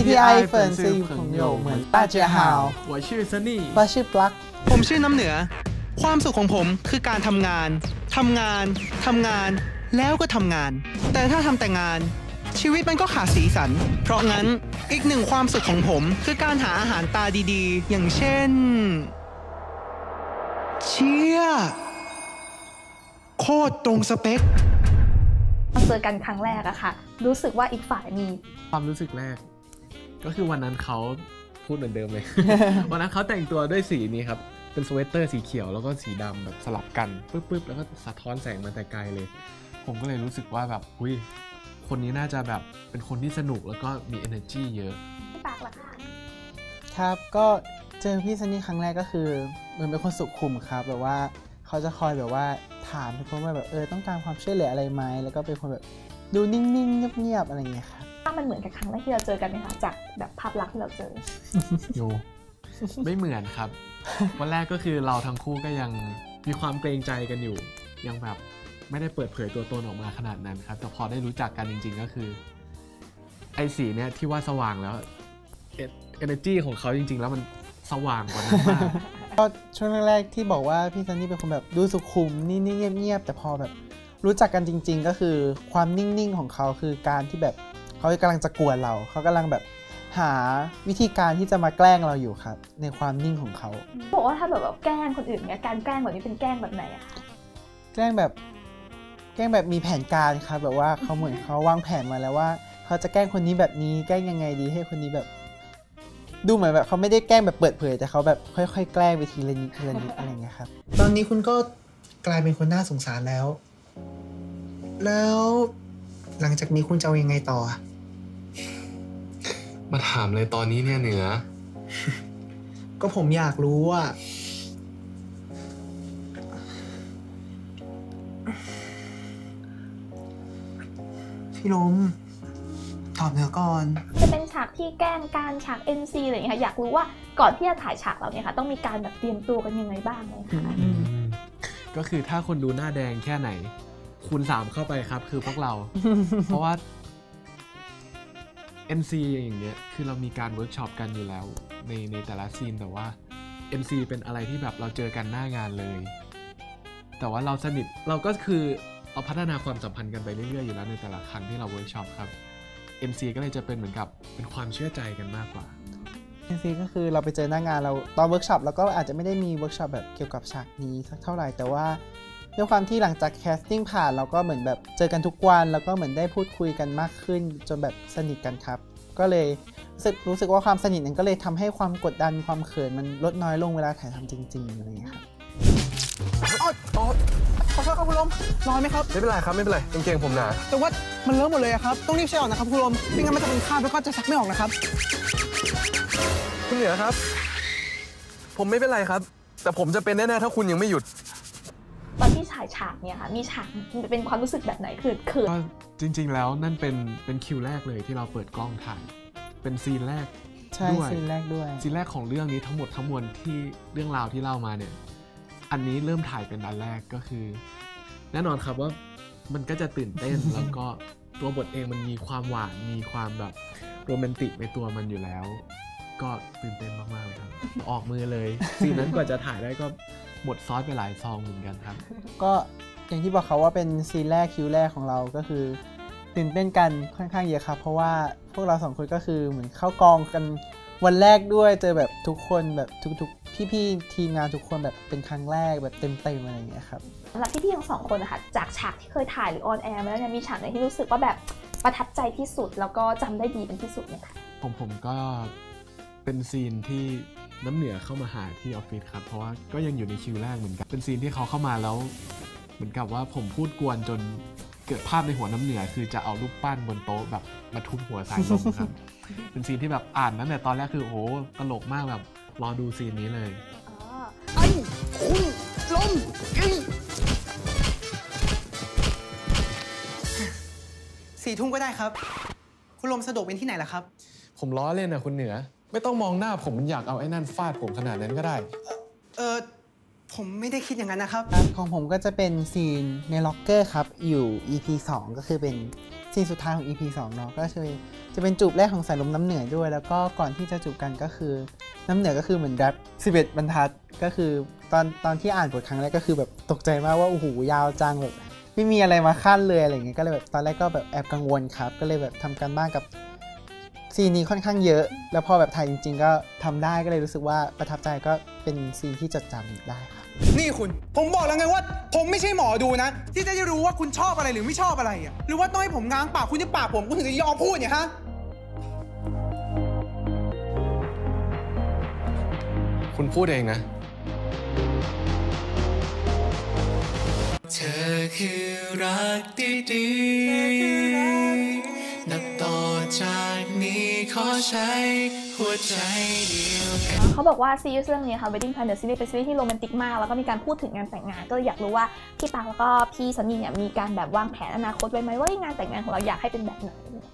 PI 粉丝与朋友们大家好我ชื่อซันนี่我是 Black ผมชื่อน้ำเหนือความสุขของผมคือการทำงานแล้วก็ทำงานแต่ถ้าทำแต่งานชีวิตมันก็ขาดสีสันเพราะงั้นอีกหนึ่งความสุขของผมคือการหาอาหารตาดีๆอย่างเช่นเชี่ยโคตรตรงสเปคเจอกันครั้งแรกอะค่ะรู้สึกว่าอีกฝ่ายมีความรู้สึกแรกก็คือวันนั้นเขาพูดเหมือนเดิมเลย วันนั้นเขาแต่งตัวด้วยสีนี้ครับเป็นสเวตเตอร์สีเขียวแล้วก็สีดำแบบสลับกันปึ๊บแล้วก็สะท้อนแสงมาแต่ไกลเลยผมก็เลยรู้สึกว่าแบบอุ้ยคนนี้น่าจะแบบเป็นคนที่สนุกแล้วก็มี energy เยอะพี่ปากล่ะคะครับก็เจอพี่ซันนี่ครั้งแรกก็คือเหมือนเป็นคนสุขุมครับแบบว่าเขาจะคอยแบบว่าถามทุกคนว่าแบบต้องการความช่วยเหลืออะไรไหมแล้วก็เป็นคนแบบดูนิ่งๆเงียบๆอะไรอย่างเงี้ยครับถ้ามันเหมือนกับครั้งแรกที่เราเจอกันไหมคะจากแบบภาพลักษณ์ที่เราเจออยู่ไม่เหมือนครับวันแรกก็คือเราทั้งคู่ก็ยังมีความเกรงใจกันอยู่ยังแบบไม่ได้เปิดเผยตัวตนออกมาขนาดนั้นครับแต่พอได้รู้จักกันจริงๆก็คือไอ้สีเนี่ยที่ว่าสว่างแล้วenergy ของเขาจริงๆแล้วมันสว่างกว่านั้นมากก็ช่วงแรกๆที่บอกว่าพี่ซันนี่เป็นคนแบบดูสุขุมนิ่งๆเงียบๆแต่พอแบบรู้จักกันจริงๆก็คือความนิ่งๆของเขาคือการที่แบบเขากำลังจะกวนเราเขากำลังแบบหาวิธีการที่จะมาแกล้งเราอยู่ครับในความนิ่งของเขาบอกว่าถ้าแบบแกล้งคนอื่นเนี่ยการแกล้งแบบนี้เป็นแกล้งแบบไหนอะคะแกล้งแบบมีแผนการครับแบบว่าเขาเหมือนเขาวางแผนมาแล้วว่าเขาจะแกล้งคนนี้แบบนี้แกล้งยังไงดีให้คนนี้แบบดูเหมือนแบบเขาไม่ได้แกล้งแบบเปิดเผยแต่เขาแบบค่อยๆแกล้งไปทีละนิดอะไรอย่างเงี้ยครับตอนนี้คุณก็กลายเป็นคนน่าสงสารแล้วหลังจากนี้คุณจะเอายังไงต่อมาถามเลยตอนนี้เนี่ยเหนือก็ผมอยากรู้ว่าพี่ลมตอบเหนือก่อนจะเป็นฉากที่แกล้งการฉาก NC อะไรอย่างเงี้ยค่ะอยากรู้ว่าก่อนที่จะถ่ายฉากเราเนี่ยค่ะต้องมีการแบบเตรียมตัวกันยังไงบ้างเลยค่ะก็คือถ้าคนดูหน้าแดงแค่ไหนคูณ3เข้าไปครับคือพวกเรา เพราะว่า NC อย่างเงี้ยคือเรามีการเวิร์กช็อปกันอยู่แล้วในแต่ละซีนแต่ว่า NC เป็นอะไรที่แบบเราเจอกันหน้างานเลยแต่ว่าเราสนิทเราก็คือเราพัฒนาความสัมพันธ์กันไปเรื่อยๆอยู่แล้วในแต่ละครั้งที่เราเวิร์กช็อปครับ NC ก็เลยจะเป็นเหมือนกับเป็นความเชื่อใจกันมากกว่า NC ก็คือเราไปเจอหน้างานเราตอนเวิร์กช็อปเราก็อาจจะไม่ได้มีเวิร์กช็อปแบบเกี่ยวกับฉากนี้สักเท่าไหร่แต่ว่าด้วยความที่หลังจากแคสติ้งผ่านเราก็เหมือนแบบเจอกันทุกวันแล้วก็เหมือนได้พูดคุยกันมากขึ้นจนแบบสนิทกันครับก็เลยรู้สึกว่าความสนิทนั้นก็เลยทำให้ความกดดันความเขินมันลดน้อยลงเวลาถ่ายทำจริงๆอะไรอย่างเงี้ยครับขอโทษครับคุณลมร้อนไหมครับไม่เป็นไรครับไม่เป็นไรกางเกงผมหนาแต่ว่ามันเลอะหมดเลยครับต้องรีบเช็ดออกนะครับคุณลมไม่งั้นมันจะเป็นคราบแล้วก็จะซักไม่ออกนะครับคุณเหนือครับผมไม่เป็นไรครับแต่ผมจะเป็นแน่ๆถ้าคุณยังไม่หยุดตอนที่ถ่ายฉากเนี่ยค่ะมีฉากเป็นความรู้สึกแบบไหนคือเขินจริงๆแล้วนั่นเป็นคิวแรกเลยที่เราเปิดกล้องถ่ายเป็นซีนแรกด้วยซีนแรกของเรื่องนี้ทั้งหมดทั้งมวลที่เรื่องราวที่เล่ามาเนี่ยอันนี้เริ่มถ่ายเป็นอันแรกก็คือแน่นอนครับว่ามันก็จะตื่นเต้น แล้วก็ตัวบทเองมันมีความหวานมีความแบบโรแมนติกในตัวมันอยู่แล้วก็ตื่นเต้นมากๆเลยครับออกมือเลยซีนนั้นกว่าจะถ่ายได้ก็หมดซอสไปหลายซองเหมือนกันครับก็อย่างที่บอกเขาว่าเป็นซีนแรกคิวแรกของเราก็คือตื่นเต้นกันค่อนข้างเยอะครับเพราะว่าพวกเรา2คนก็คือเหมือนเข้ากองกันวันแรกด้วยเจอแบบทุกคนแบบทุกพี่ๆทีมงานทุกคนแบบเป็นครั้งแรกแบบเต็มอะไรอย่างเงี้ยครับสำหรับพี่ๆทั้ง2คนนะคะจากฉากที่เคยถ่ายหรือออนแอร์มาแล้วเนี่ยมีฉากไหนที่รู้สึกว่าแบบประทับใจที่สุดแล้วก็จำได้ดีเป็นที่สุดไหมคะผมก็เป็นซีนที่น้ำเหนือเข้ามาหาที่ออฟฟิศครับเพราะว่าก็ยังอยู่ในคิวแรกเหมือนกันเป็นซีนที่เขาเข้ามาแล้วเหมือนกับว่าผมพูดกวนจนเกิดภาพในหัวน้ำเหนือคือจะเอารูปปั้นบนโต๊ะแบบมาทุบหัวสายลมครับเป็นซีนที่แบบอ่านตั้งแต่ตอนแรกคือโอ้ตลกมากแบบรอดูซีนนี้เลยไอ้คุณลม4 ทุ่มก็ได้ครับคุณลมสะดวกเป็นที่ไหนล่ะครับผมล้อเล่นนะคุณเหนือไม่ต้องมองหน้าผมมันอยากเอาไอ้นั่นฟาดผมขนาดนั้นก็ได้ผมไม่ได้คิดอย่างนั้นนะครับของผมก็จะเป็นซีนในล็อกเกอร์ครับอยู่ EP 2 ก็คือเป็นซีนสุดท้ายของ EP 2เนาะก็จะเป็นจูบแรกของสายลมน้ำเหนือด้วย แล้วก็ก่อนที่จะจูบกันก็คือน้ำเหนือก็คือเหมือนแรป11 บรรทัดก็คือตอนที่อ่านบทครั้งแรกก็คือแบบตกใจมากว่าโอ้โหยาวจังแบบไม่มีอะไรมาขั้นเลยอะไรเงี้ยก็เลยแบบตอนแรกก็แบบแอบกังวลครับก็เลยแบบทำการบ้านกับซีนนี้ค่อนข้างเยอะแล้วพอแบบถ่ายจริงๆก็ทำได้ก็เลยรู้สึกว่าประทับใจก็เป็นซีนที่จดจำได้ครับนี่คุณ ผมบอกแล้วไงว่า ผมไม่ใช่หมอดูนะ ที่จะได้รู้ว่าคุณชอบอะไรหรือไม่ชอบอะไรอ่ะหรือว่าต้องให้ผมง้างปากคุณจะปากผมคุณถึงจะยอมพูดเนี่ยฮะคุณพูดเองนะเธอคือรักดีๆนับต่อจากนี้ขอใช้หัวใจเดียวกันเขาบอกว่าซีรีส์เรื่องนี้ค่ะ Wedding Plan The Series เป็นซีรีส์ที่โรแมนติกมากแล้วก็มีการพูดถึงงานแต่งงานก็เลยอยากรู้ว่าพี่ปางแล้วก็พี่ซันนี่เนี่ยมีการแบบวางแผนอนาคตไว้ไหมว่างานแต่งงานของเราอยากให้เป็นแบบไหน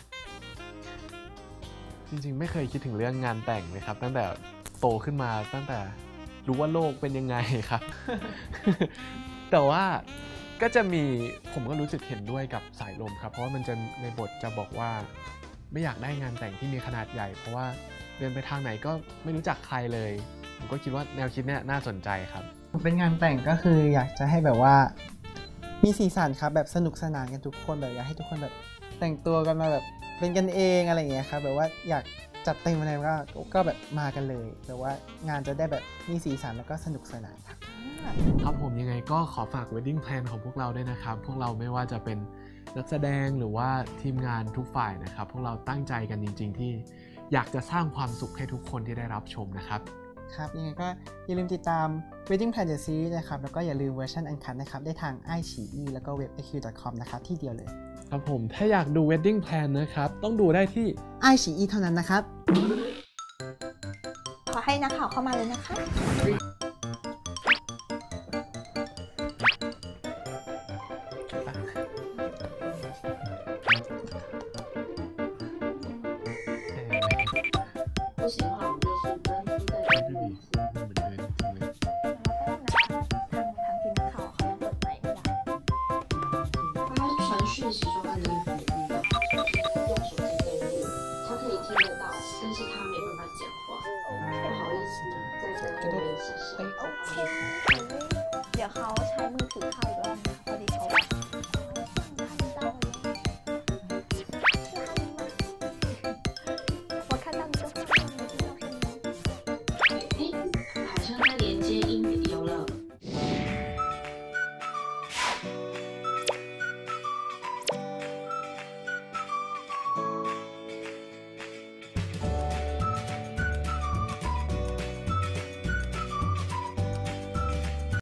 จริงๆไม่เคยคิดถึงเรื่องงานแต่งเลยครับตั้งแต่โตขึ้นมาตั้งแต่รู้ว่าโลกเป็นยังไงครับ แต่ว่าก็จะมีผมก็รู้สึกเห็นด้วยกับสายลมครับเพราะว่ามันจะในบทจะบอกว่าไม่อยากได้งานแต่งที่มีขนาดใหญ่เพราะว่าเดินไปทางไหนก็ไม่รู้จักใครเลยผมก็คิดว่าแนวคิดเนี้ยน่าสนใจครับเป็นงานแต่งก็คืออยากจะให้แบบว่ามีสีสันครับแบบสนุกสนานกันทุกคนแบบอยากให้ทุกคนแบบแต่งตัวกันมาแบบเป็นกันเองอะไรอย่างเงี้ยครับแบบว่าอยากจัดเต็มอะไรก็แบบมากันเลยแบบว่างานจะได้แบบมีสีสันแล้วก็สนุกสนานครับครับผมยังไงก็ขอฝาก Wedding Plan ของพวกเราด้วยนะครับพวกเราไม่ว่าจะเป็นนักแสดงหรือว่าทีมงานทุกฝ่ายนะครับพวกเราตั้งใจกันจริงๆที่อยากจะสร้างความสุขให้ทุกคนที่ได้รับชมนะครับครับยังไงก็อย่าลืมติดตาม Wedding Plan The Series นะครับแล้วก็อย่าลืมเวอร์ชันอันคัทนะครับได้ทาง iQIYI แล้วก็ webaq.com นะครับที่เดียวเลยครับผมถ้าอยากดู Wedding Plan นะครับต้องดูได้ที่ iQIYI เท่านั้นนะครับขอให้นักข่าวเข้ามาเลยนะคะ不行的话，我们就是专注在这里。 เหมือนเดิมจริงเลยทางทีมนักข่าวเขายังเปิดไมค์ไม่ได้他传讯息说他的衣服用手机登录，他可以听得到，但是他没办法讲话。不好意思，在这边谢谢。 โอเค เดี๋ยวเขา